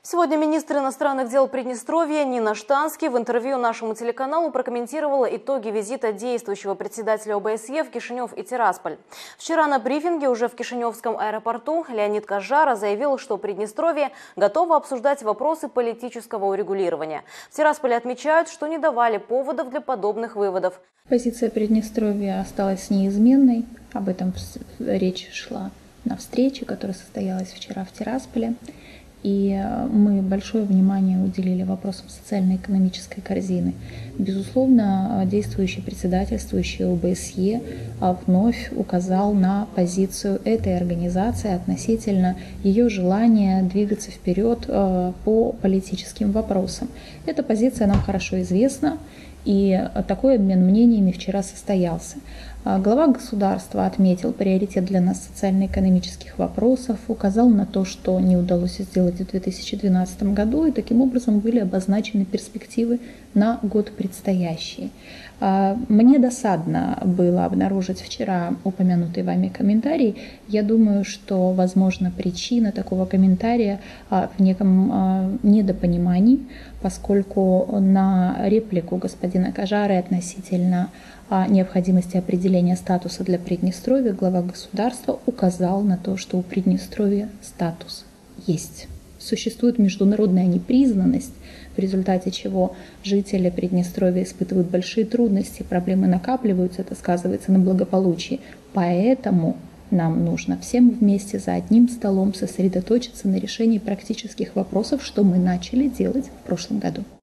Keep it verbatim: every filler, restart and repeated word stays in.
Сегодня министр иностранных дел Приднестровья Нина Штански в интервью нашему телеканалу прокомментировала итоги визита действующего председателя ОБСЕ в Кишинев и Тирасполь. Вчера на брифинге уже в Кишиневском аэропорту Леонид Кажара заявил, что Приднестровье готово обсуждать вопросы политического урегулирования. В Тирасполе отмечают, что не давали поводов для подобных выводов. Позиция Приднестровья осталась неизменной. Об этом речь шла на встрече, которая состоялась вчера в Тирасполе. И мы большое внимание уделили вопросам социально-экономической корзины. Безусловно, действующий председательствующий ОБСЕ вновь указал на позицию этой организации относительно ее желания двигаться вперед по политическим вопросам. Эта позиция нам хорошо известна, и такой обмен мнениями вчера состоялся. Глава государства отметил приоритет для нас социально-экономических вопросов, указал на то, что не удалось сделать в две тысячи двенадцатом году, и таким образом были обозначены перспективы на год предстоящий. Мне досадно было обнаружить вчера упомянутый вами комментарий. Я думаю, что, возможно, причина такого комментария в неком недопонимании, поскольку на реплику господина Кажары относительно необходимости определения статуса для Приднестровья глава государства указал на то, что у Приднестровья статус есть. Существует международная непризнанность, в результате чего жители Приднестровья испытывают большие трудности, проблемы накапливаются, это сказывается на благополучии. Поэтому нам нужно всем вместе за одним столом сосредоточиться на решении практических вопросов, что мы начали делать в прошлом году.